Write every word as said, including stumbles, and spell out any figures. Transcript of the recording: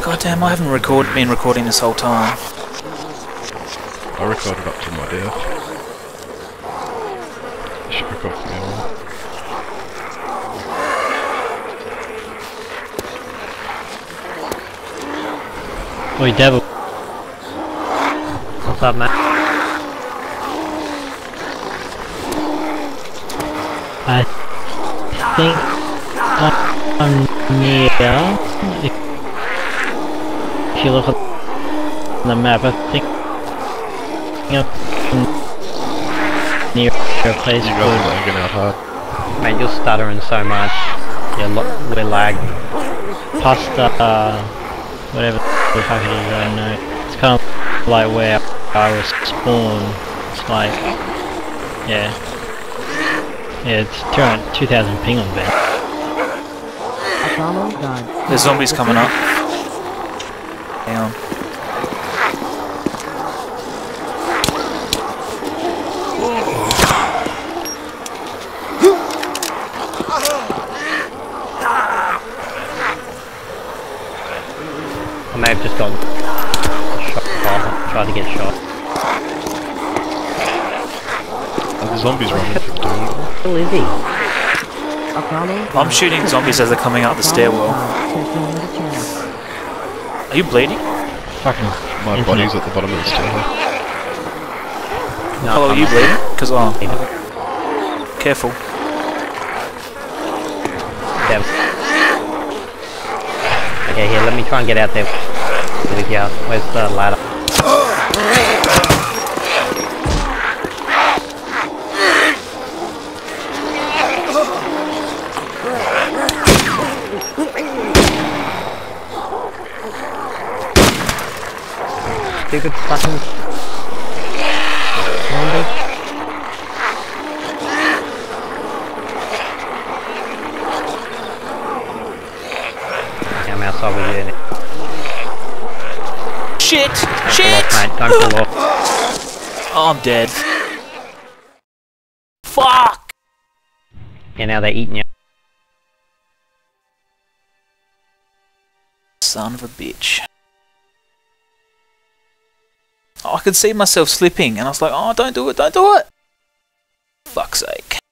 God damn, I haven't record been recording this whole time. I recorded up to my death. You should record from now on. Oi, Devil. What's up, man? I think I'm near. If you look at the map, I think I'm near a place You guys called... are lagging out hard. Mate, you're stuttering so much. Yeah, lo we're lagged. Past uh, whatever the fuck it is, I don't know. It's kind of like where I was spawned. It's like, yeah. Yeah, it's two thousand ping on there. There's zombies coming up. Hang on. I may have just got shot. Tried to get shot. Are the zombies running from doing it? Who is he? I'm shooting zombies as they're coming out the stairwell. Are you bleeding? Fucking. My body's at the bottom of the stairwell. No, Hello, are you bleeding? Cause oh, careful. Dev. Okay, here, let me try and get out there with you. Where's the ladder? Stupid fucking zombie. I'm outside with you. Shit! Don't Shit! fall off, mate. Don't fall off. Oh, I'm dead. Fuck! Yeah, now they're eating you. Son of a bitch. Oh, I could see myself slipping and I was like, oh, don't do it, don't do it! Fuck's sake.